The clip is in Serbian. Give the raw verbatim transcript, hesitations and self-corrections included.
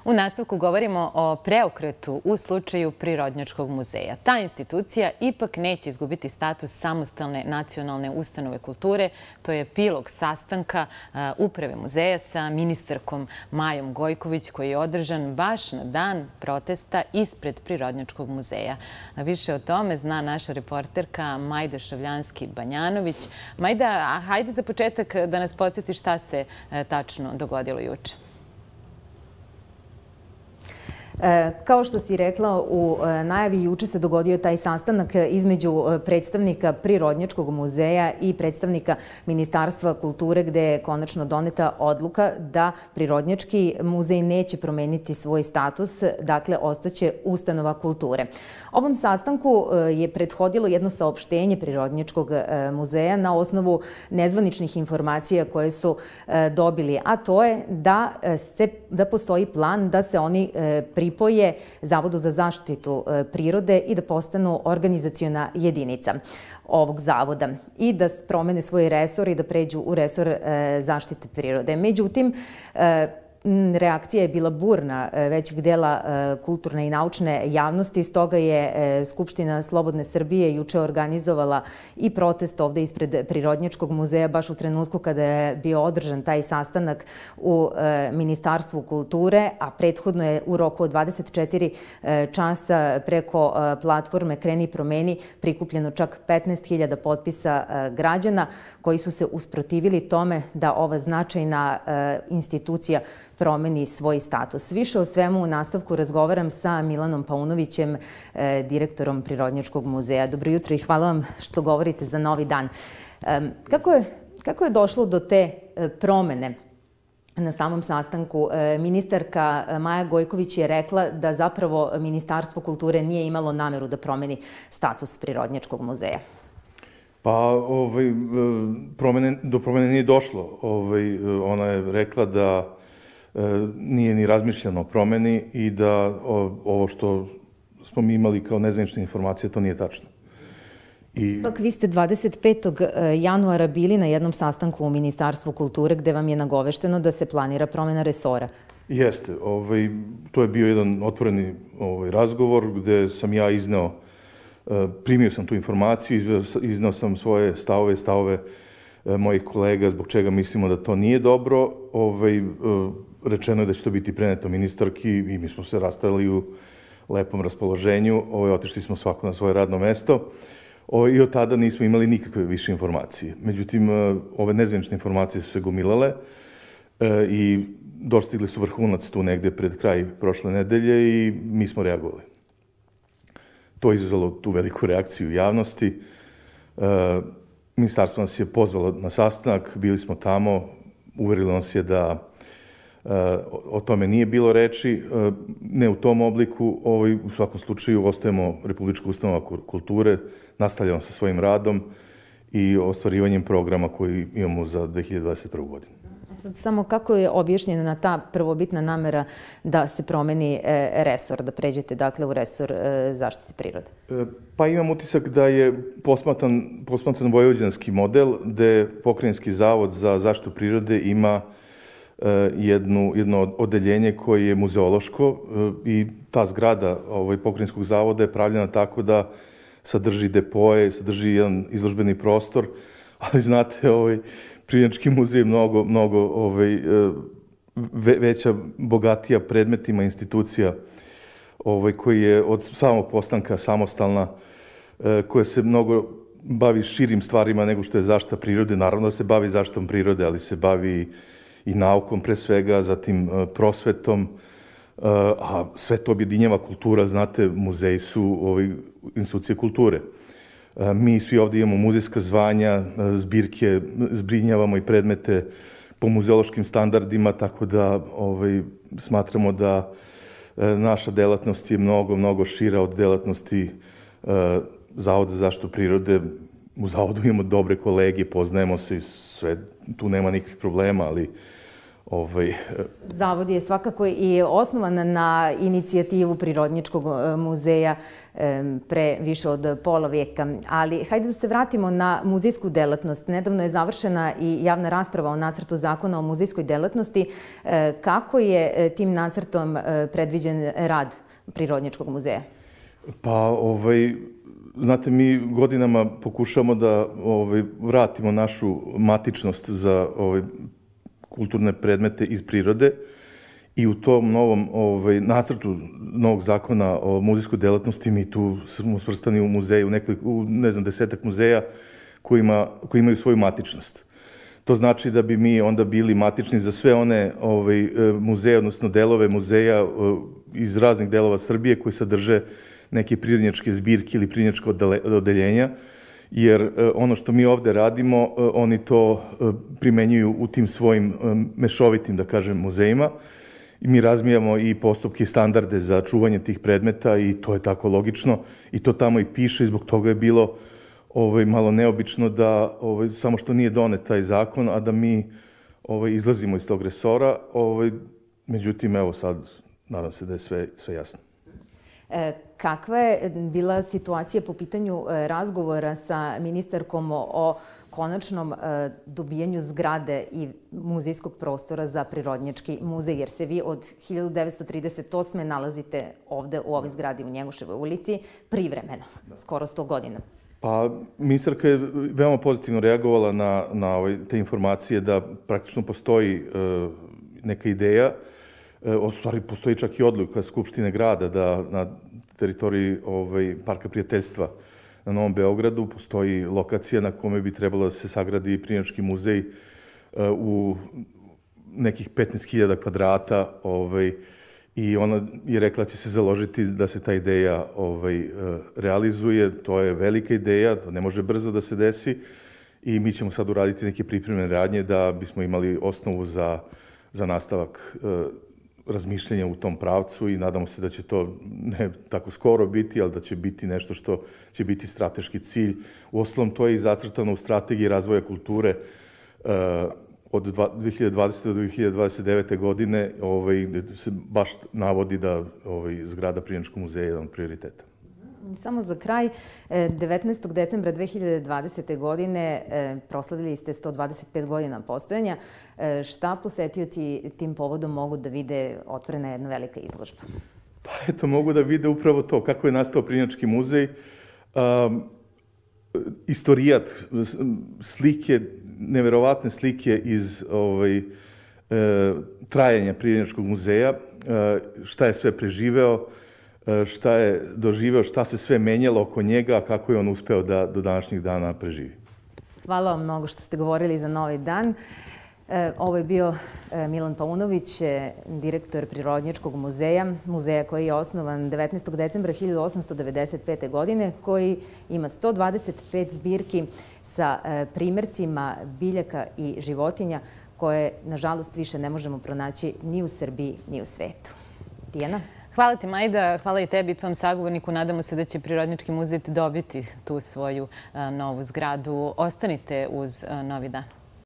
U nastavku govorimo o preokretu u slučaju Prirodnjačkog muzeja. Ta institucija ipak neće izgubiti status samostalne nacionalne ustanove kulture. To je epilog sastanka uprave muzeja sa ministarkom Majom Gojković koji je održan baš na dan protesta ispred Prirodnjačkog muzeja. Više o tome zna naša reporterka Majda Šavljanski-Banjanović. Majda, hajde za početak da nas podsjeti šta se tačno dogodilo juče. Kao što si rekla, u najavi juče se dogodio taj sastanak između predstavnika Prirodnjačkog muzeja i predstavnika Ministarstva kulture, gde je konačno doneta odluka da Prirodnjački muzej neće promeniti svoj status, dakle ostaće ustanova kulture. Ovom sastanku je prethodilo jedno saopštenje Prirodnjačkog muzeja na osnovu nezvaničnih informacija koje su dobili, a to je da, se, da postoji plan da se oni pripoje Zavodu za zaštitu prirode i da postanu organizaciona jedinica ovog zavoda i da promene svoj resor i da pređu u resor zaštite prirode. Međutim, reakcija je bila burna većeg dela kulturne i naučne javnosti, stoga je Skupština Slobodne Srbije juče organizovala i protest ovde ispred Prirodnjačkog muzeja baš u trenutku kada je bio održan taj sastanak u Ministarstvu kulture, a prethodno je u roku od dvadeset četiri časa preko platforme Kreni promeni prikupljeno čak petnaest hiljada potpisa građana koji su se usprotivili tome da ova značajna institucija promeni svoj status. Više o svemu u nastavku razgovaram sa Milanom Paunovićem, direktorom Prirodnjačkog muzeja. Dobro jutro i hvala vam što govorite za Novi dan. Kako je, kako je došlo do te promene na samom sastanku? Ministarka Maja Gojković je rekla da zapravo Ministarstvo kulture nije imalo nameru da promeni status Prirodnjačkog muzeja. Pa ovaj, promene, do promene nije došlo. Ovaj, ona je rekla da nije ni razmišljeno o promeni i da ovo što smo mi imali kao nezvanične informacije, to nije tačno. Ipak vi ste dvadeset petog januara bili na jednom sastanku u Ministarstvu kulture gde vam je nagovešteno da se planira promena resora. Jeste. Ovaj, to je bio jedan otvoreni ovaj, razgovor gde sam ja izneo, primio sam tu informaciju, izneo sam svoje stavove, stavove mojih kolega zbog čega mislimo da to nije dobro. Ovaj, rečeno je da će to biti preneto ministarki i mi smo se rastavili u lepom raspoloženju. Ovaj, otišli smo svako na svoje radno mesto ovaj, i od tada nismo imali nikakve više informacije. Međutim, ove nezvanične informacije su se gomilale e, i dostigli su vrhunac tu negde pred kraj prošle nedelje i mi smo reagovali. To je izazvalo tu veliku reakciju javnosti. E, Ministarstvo nas je pozvalo na sastanak, bili smo tamo, uverilo nas je da o tome nije bilo reči, ne u tom obliku. Ovaj, u svakom slučaju ostajemo Republička ustanova kulture, nastavljamo sa svojim radom i ostvarivanjem programa koji imamo za dve hiljade dvadeset prvu. godinu. Sad, samo kako je objašnjena ta prvobitna namera da se promeni resor, da pređete dakle u resor zaštite prirode? Pa imam utisak da je posmatran, posmatran vojvođanski model gde Pokrajinski zavod za zaštitu prirode ima Jednu, jedno odeljenje koje je muzeološko i ta zgrada ovaj, Pokrajinskog zavoda je pravljena tako da sadrži depoje, sadrži jedan izložbeni prostor, ali znate, ovaj, Prirodnjački muzej je mnogo, mnogo ovaj, ve, veća, bogatija predmetima institucija ovaj, koji je od samog postanka samostalna, koja se mnogo bavi širim stvarima nego što je zaštita prirode. Naravno da se bavi zaštitom prirode, ali se bavi i naukom pre svega, zatim prosvetom, a sve to objedinjava kultura. Znate, muzeji su ovaj, institucije kulture. Mi svi ovde imamo muzejska zvanja, zbirke, zbrinjavamo i predmete po muzeološkim standardima, tako da ovaj, smatramo da naša delatnost je mnogo, mnogo šira od delatnosti Zavoda za zaštitu prirode. U Zavodu imamo dobre kolege, poznajemo se i sve, tu nema nikakvih problema, ali Ovaj, Zavod je svakako i osnovan na inicijativu Prirodnjačkog muzeja pre više od pola veka. Ali hajde da se vratimo na muzejsku delatnost. Nedavno je završena i javna rasprava o nacrtu zakona o muzejskoj delatnosti. Kako je tim nacrtom predviđen rad Prirodnjačkog muzeja? Pa, ovaj, znate, mi godinama pokušamo da ovaj, vratimo našu matičnost za ovaj, kulturne predmete iz prirode i u tom novom ovaj, nacrtu novog zakona o muzejskoj delatnosti mi tu smo svrstani u muzeju, nekoliko, u ne znam, desetak muzeja koji, ima, koji imaju svoju matičnost. To znači da bi mi onda bili matični za sve one ovaj, muzeje, odnosno delove muzeja iz raznih delova Srbije koji sadrže neke prirodnjačke zbirke ili prirodnjačke odeljenja, jer ono što mi ovde radimo, oni to primenjuju u tim svojim mešovitim, da kažem, muzejima. I mi razvijamo i postupke i standarde za čuvanje tih predmeta i to je tako logično i to tamo i piše i zbog toga je bilo ovaj, malo neobično da, ovaj, samo što nije donet taj zakon, a da mi ovaj, izlazimo iz tog resora. Ovaj, međutim, evo sad, nadam se da je sve, sve jasno. Kakva je bila situacija po pitanju razgovora sa ministarkom o konačnom dobijanju zgrade i muzejskog prostora za Prirodnjački muzej, jer se vi od hiljadu devetsto trideset osme nalazite ovde u ovoj zgradi u Njegoševoj ulici privremeno, skoro sto godina. Pa, ministarka je veoma pozitivno reagovala na, na ove, te informacije da praktično postoji e, neka ideja. O stvari, postoji čak i odluka Skupštine grada da na teritoriji ovaj, Parka prijateljstva na Novom Beogradu postoji lokacija na kome bi trebalo da se sagradi Prirodnjački muzej u nekih petnaest hiljada kvadrata ovaj, i ona je rekla da će se založiti da se ta ideja ovaj, realizuje. To je velika ideja, to ne može brzo da se desi i mi ćemo sad uraditi neke pripremne radnje da bismo imali osnovu za, za nastavak razmišljenja u tom pravcu i nadamo se da će to ne tako skoro biti, ali da će biti nešto što će biti strateški cilj. Uostalom, to je i zacrtano u strategiji razvoja kulture od dve hiljade dvadesete do dve hiljade dvadeset devete godine, ovaj, gde se baš navodi da ovaj, zgrada Prirodnjačkog muzeja je jedan od prioriteta. Samo za kraj, devetnaestog decembra dve hiljade dvadesete godine proslavili ste sto dvadeset pet godina postojanja. Šta posetioci tim povodom mogu da vide otvorena jedna velika izložba? Pa eto, mogu da vide upravo to, kako je nastao Prirodnjački muzej, um, istorijat, slike, neverovatne slike iz ovaj, e, trajanja Prirodnjačkog muzeja, e, šta je sve preživeo, šta je doživeo, šta se sve menjalo oko njega, kako je on uspeo da do današnjih dana preživi. Hvala vam mnogo što ste govorili za Novi dan. Ovo je bio Milan Paunović, direktor Prirodnjačkog muzeja, muzeja koji je osnovan devetnaestog decembra hiljadu osamsto devedeset pete. godine, koji ima sto dvadeset pet zbirki sa primercima biljaka i životinja koje, nažalost, više ne možemo pronaći ni u Srbiji, ni u svetu. Tijana? Hvala ti, Majda. Hvala i tebi i tvom sagovorniku. Nadamo se da će Prirodnjački muzej dobiti tu svoju novu zgradu. Ostanite uz Novi dan.